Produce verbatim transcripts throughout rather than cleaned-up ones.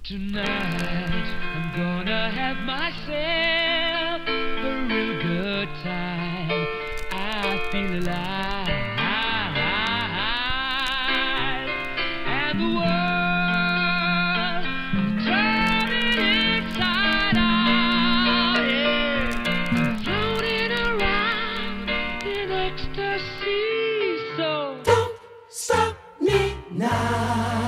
Tonight I'm gonna have myself a real good time. I feel alive, and the world is turning inside out, yeah. Floating around in ecstasy. So don't stop me now.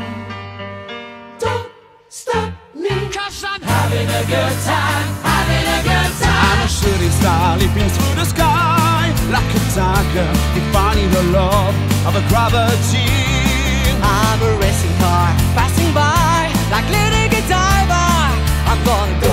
Stop me, cause I'm having a good time, having a good time. I'm a shooting star leaping through the sky, like a tiger, defying the law of a gravity. I'm a racing car, passing by, like Lady Godiva. I'm gonna go